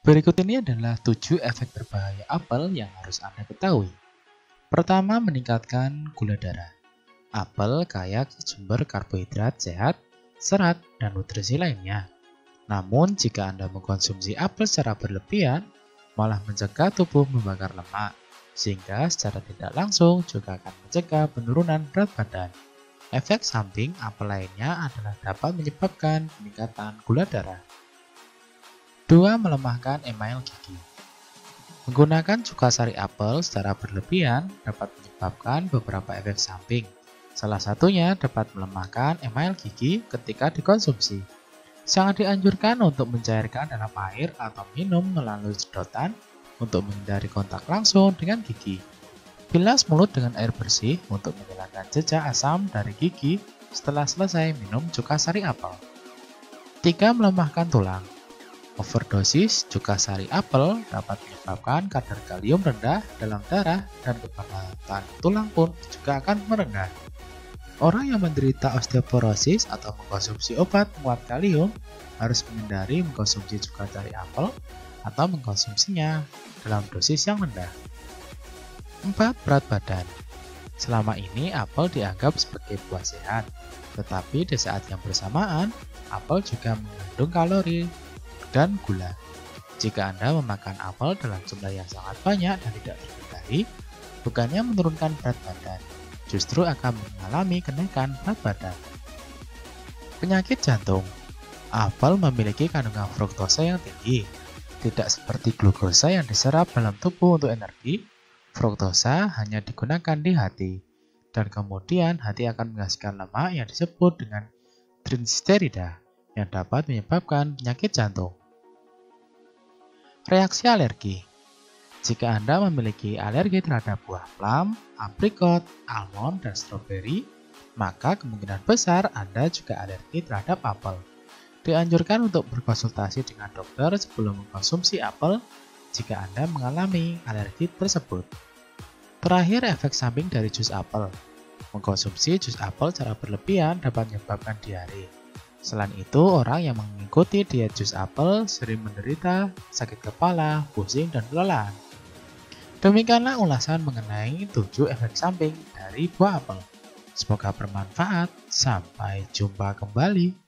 Berikut ini adalah 7 efek berbahaya apel yang harus Anda ketahui. Pertama, meningkatkan gula darah. Apel kaya sumber karbohidrat sehat, serat, dan nutrisi lainnya. Namun, jika Anda mengkonsumsi apel secara berlebihan, malah mencegah tubuh membakar lemak, sehingga secara tidak langsung juga akan mencegah penurunan berat badan. Efek samping apel lainnya adalah dapat menyebabkan peningkatan gula darah. 2. Melemahkan email gigi. Menggunakan cuka sari apel secara berlebihan dapat menyebabkan beberapa efek samping. Salah satunya dapat melemahkan email gigi ketika dikonsumsi. Sangat dianjurkan untuk mencairkan dalam air atau minum melalui sedotan untuk menghindari kontak langsung dengan gigi. Bilas mulut dengan air bersih untuk menghilangkan jejak asam dari gigi setelah selesai minum cuka sari apel. 3. Melemahkan tulang. Overdosis cuka sari apel dapat menyebabkan kadar kalium rendah dalam darah dan kekuatan tulang pun juga akan merendah. Orang yang menderita osteoporosis atau mengkonsumsi obat penguat kalium harus menghindari mengkonsumsi cuka sari apel atau mengkonsumsinya dalam dosis yang rendah. 4. Berat badan. Selama ini apel dianggap sebagai buah sehat, tetapi di saat yang bersamaan, apel juga mengandung kalori dan gula. Jika Anda memakan apel dalam jumlah yang sangat banyak dan tidak terhindari, bukannya menurunkan berat badan, justru akan mengalami kenaikan berat badan. Penyakit jantung. Apel memiliki kandungan fruktosa yang tinggi. Tidak seperti glukosa yang diserap dalam tubuh untuk energi, fruktosa hanya digunakan di hati, dan kemudian hati akan menghasilkan lemak yang disebut dengan trigliserida yang dapat menyebabkan penyakit jantung. Reaksi alergi. Jika Anda memiliki alergi terhadap buah plum, aprikot, almond, dan stroberi, maka kemungkinan besar Anda juga alergi terhadap apel. Dianjurkan untuk berkonsultasi dengan dokter sebelum mengkonsumsi apel jika Anda mengalami alergi tersebut. Terakhir, efek samping dari jus apel. Mengkonsumsi jus apel secara berlebihan dapat menyebabkan diare. Selain itu, orang yang mengikuti diet jus apel sering menderita sakit kepala, pusing, dan kelelahan. Demikianlah ulasan mengenai 7 efek samping dari buah apel. Semoga bermanfaat. Sampai jumpa kembali.